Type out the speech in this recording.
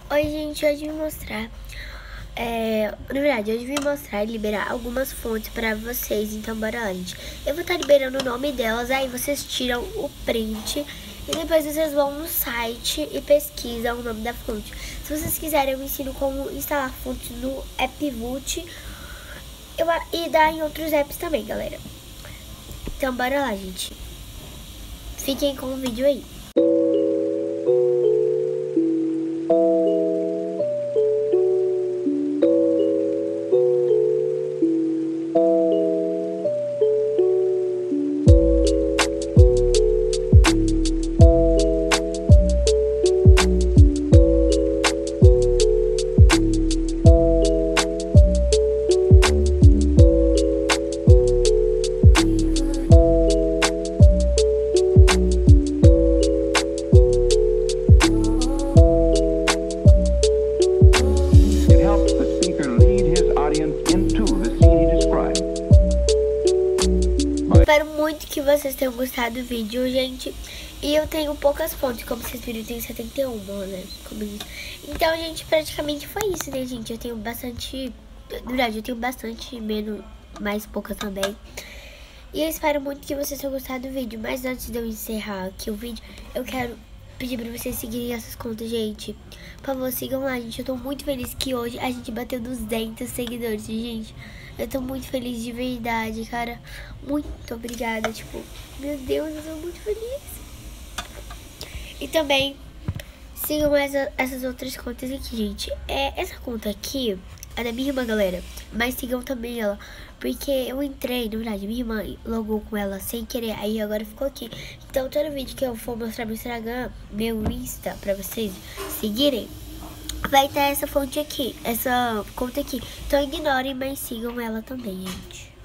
Oi, gente, hoje eu vim mostrar, na verdade, hoje eu vim mostrar e liberar algumas fontes pra vocês, então bora lá, gente. Eu vou estar liberando o nome delas, aí vocês tiram o print e depois vocês vão no site e pesquisam o nome da fonte. Se vocês quiserem, eu ensino como instalar fontes no AppVoot e dá em outros apps também, galera. Então bora lá, gente. Fiquem com o vídeo aí. Espero muito que vocês tenham gostado do vídeo, gente. E eu tenho poucas fontes, como vocês viram, eu tenho 71, né? Então, gente, praticamente foi isso, né, gente? Eu tenho bastante... Na verdade, eu tenho bastante, menos, mais poucas também. E eu espero muito que vocês tenham gostado do vídeo. Mas antes de eu encerrar aqui o vídeo, eu quero pedir pra vocês seguirem essas contas, gente. Por favor, sigam lá, gente. Eu tô muito feliz que hoje a gente bateu 200 seguidores, gente. Eu tô muito feliz de verdade, cara. Muito obrigada, tipo, meu Deus, eu tô muito feliz. E também sigam essas outras contas aqui, gente. Essa conta aqui é da minha irmã, galera. Mas sigam também ela, porque eu entrei, na verdade, minha irmã logou com ela sem querer, aí agora ficou aqui. Então todo vídeo que eu for mostrar meu Instagram, meu Insta, pra vocês seguirem, vai ter essa fonte aqui, essa conta aqui. Então ignorem, mas sigam ela também, gente.